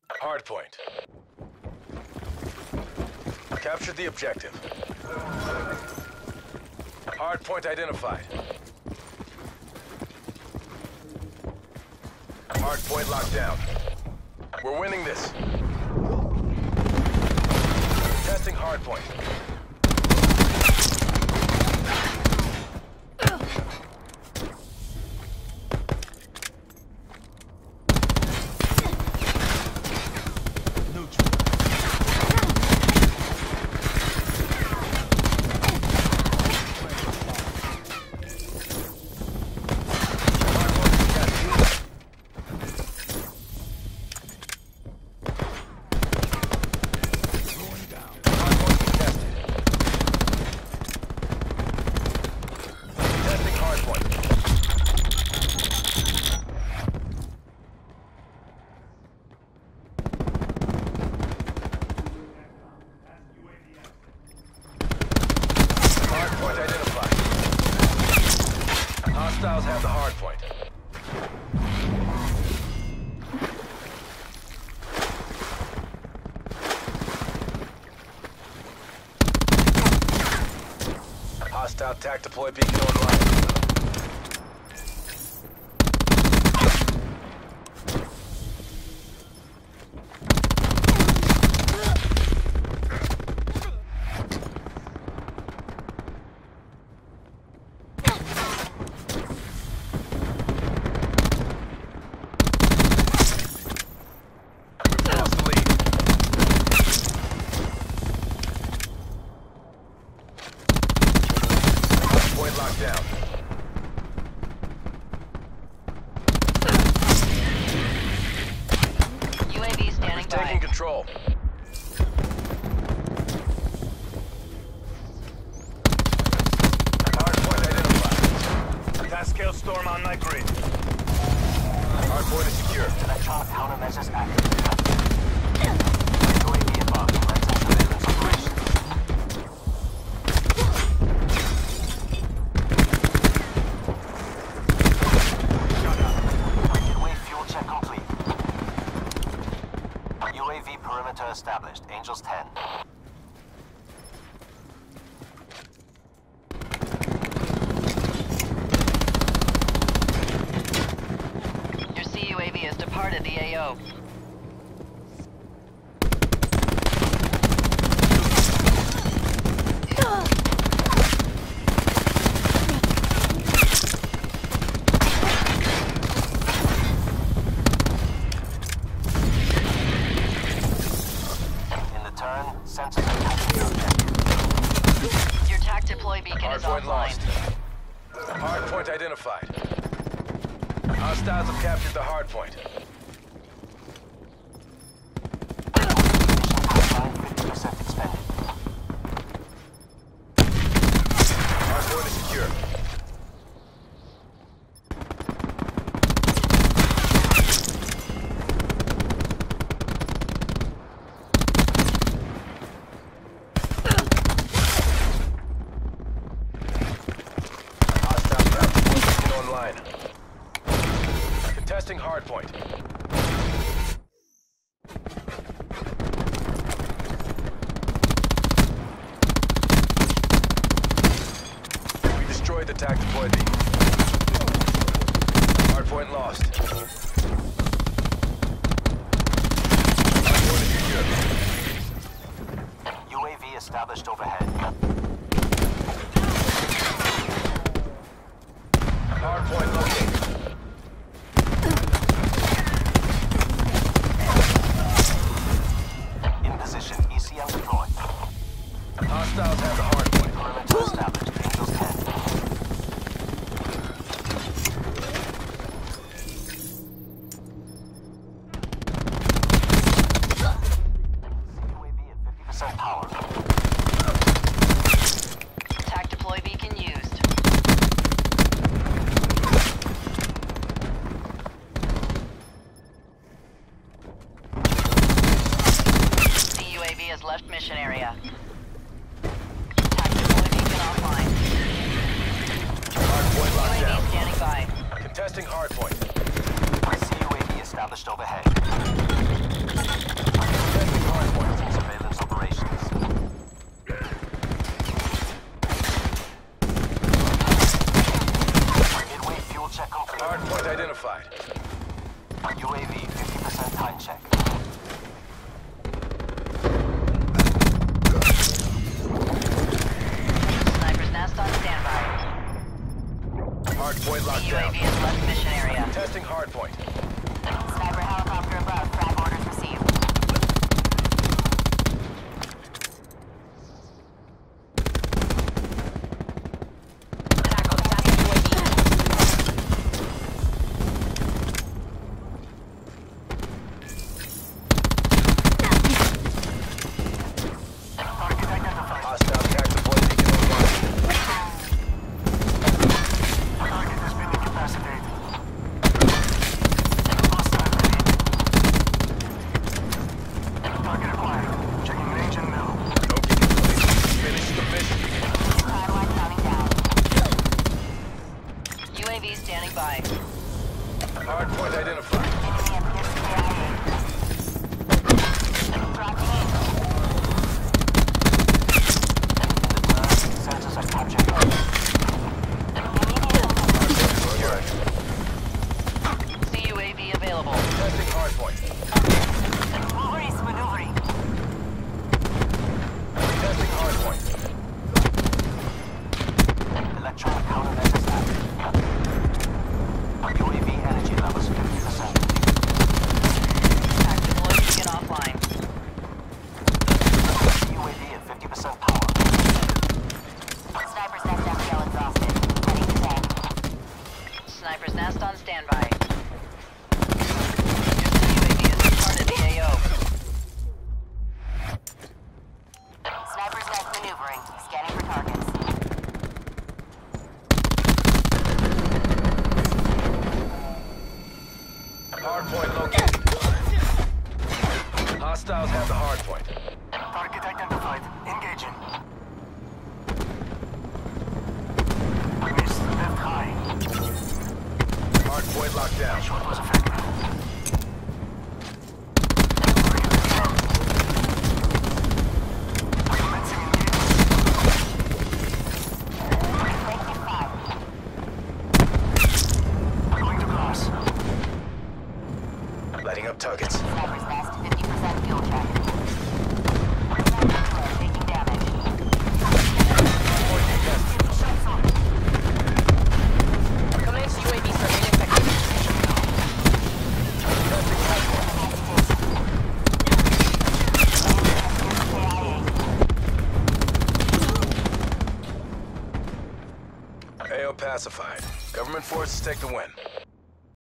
Hardpoint. Captured the objective. Hardpoint identified. Hardpoint locked down. We're winning this. Testing hardpoint. Hostiles have the hard point. Hostile TAC deploy beacon online. Locked down. UAV standing by. Taking control. Hardpoint identified. Task storm on my grid. Hardpoint is secure. Electronic countermeasures active. UAV above. Surveillance operations. UAV perimeter established. Angels 10. Your CUAV has departed the AO. Sensors are capturing your objective. Your TAC deploy beacon is Hardpoint offline. lost. Hardpoint identified. Hostiles have captured the hardpoint. Mission 50% expended. Hardpoint is secure. Contesting hardpoint. We destroyed the TAC deploy beacon. Hardpoint lost. Hardpoint is secure. UAV established overhead. Hardpoint located. ECM deployed. Hostiles have the hardpoint. Perimeter established. Angels 10. UAV at 50% power. TAC deploy beacon used. CUAV has left mission area. TAC deploy beacon offline. Hardpoint locked UAV down. standing by. Contesting hardpoint. CUAV established overhead. Time check. Sniper's nest on standby. Hardpoint locked down. UAV has left mission area. Testing hardpoint. Sniper helicopter above. Frag orders received. Hostile attack deployed beacon online. Target has been incapacitated. Hostile ready. Target acquired. Checking range and mill. Don't get deployed. Finish the mission. Timeline counting down. UAV standing by. Hardpoint identified. Sensors are captured. Alright. CUAV available. Testing hardpoint. Maurice maneuvering. Testing hardpoint. Electronic countermeasures active. UAV energy levels 50%. Active deployed beacon offline. UAV at 50% power. Sniper's nest MPL exhausted. Heading to tank. Sniper's nest on standby. UAV is part of the AO. Sniper's nest maneuvering. Scanning for targets. Hardpoint located. Hostiles have the hardpoint. Target identified. Engaging. Missed. Left high. Hardpoint locked down. Shot was effective. Commencing engagement. Going to glass. Lighting up targets. Sniper's nest 50% fuel check. Sniper taking damage. Hardpoint contested. Commence UAV surveillance activity. Testing hardpoint. AO pacified. Government forces take the win.